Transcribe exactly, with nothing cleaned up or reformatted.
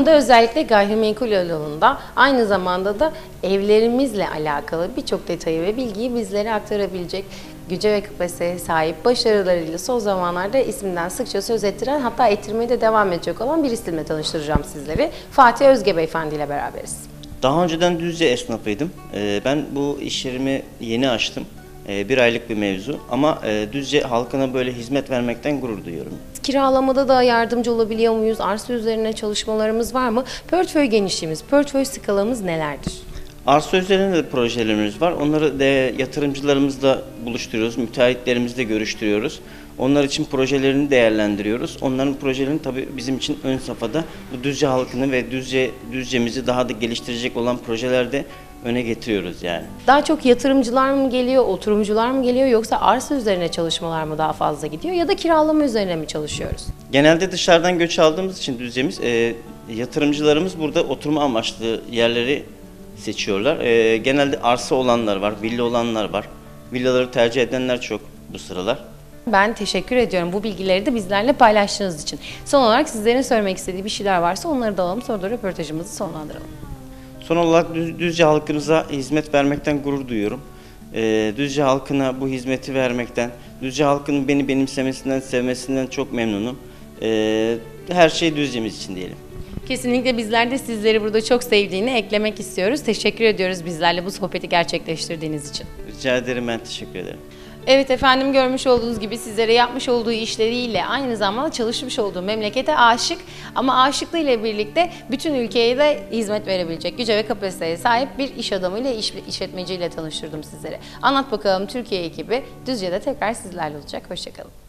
alanında, özellikle gayrimenkul alanında, aynı zamanda da evlerimizle alakalı birçok detayı ve bilgiyi bizlere aktarabilecek güce ve kapasiteye sahip, başarılarıyla son zamanlarda isminden sıkça söz ettiren, hatta ettirmeye de devam edecek olan bir isimle tanıştıracağım sizleri. Fatih Özge Beyefendi ile beraberiz. Daha önceden Düzce esnafıydım. Ben bu iş yerimi yeni açtım. Bir aylık bir mevzu ama Düzce halkına böyle hizmet vermekten gurur duyuyorum. Kiralamada da yardımcı olabiliyor muyuz? Arsa üzerine çalışmalarımız var mı? Portföy genişliğimiz, portföy skalamız nelerdir? Arsa üzerinde de projelerimiz var. Onları de yatırımcılarımızla buluşturuyoruz, müteahhitlerimizle görüştürüyoruz. Onlar için projelerini değerlendiriyoruz. Onların projelerini tabii bizim için ön safhada bu Düzce halkını ve Düzce Düzce'mizi daha da geliştirecek olan projelerde öne getiriyoruz yani. Daha çok yatırımcılar mı geliyor, oturumcular mı geliyor, yoksa arsa üzerine çalışmalar mı daha fazla gidiyor ya da kiralama üzerine mi çalışıyoruz? Genelde dışarıdan göç aldığımız için Düzce'miz, e, yatırımcılarımız burada oturma amaçlı yerleri seçiyorlar. E, genelde arsa olanlar var, villa olanlar var. Villaları tercih edenler çok bu sıralar. Ben teşekkür ediyorum bu bilgileri de bizlerle paylaştığınız için. Son olarak sizlerin söylemek istediği bir şeyler varsa onları da alalım, sonra da röportajımızı sonlandıralım. Son olarak Düzce halkımıza hizmet vermekten gurur duyuyorum. E, Düzce halkına bu hizmeti vermekten, Düzce halkının beni benimsemesinden, sevmesinden çok memnunum. E, her şey Düzce'miz için diyelim. Kesinlikle bizler de sizleri burada çok sevdiğini eklemek istiyoruz. Teşekkür ediyoruz bizlerle bu sohbeti gerçekleştirdiğiniz için. Rica ederim, ben teşekkür ederim. Evet efendim, görmüş olduğunuz gibi sizlere yapmış olduğu işleriyle aynı zamanda çalışmış olduğu memlekete aşık, ama aşıklığı ile birlikte bütün ülkeye de hizmet verebilecek güce ve kapasiteye sahip bir iş adamıyla, iş, işletmeciyle tanıştırdım sizlere. Anlat Bakalım Türkiye ekibi Düzce'de tekrar sizlerle olacak. Hoşçakalın.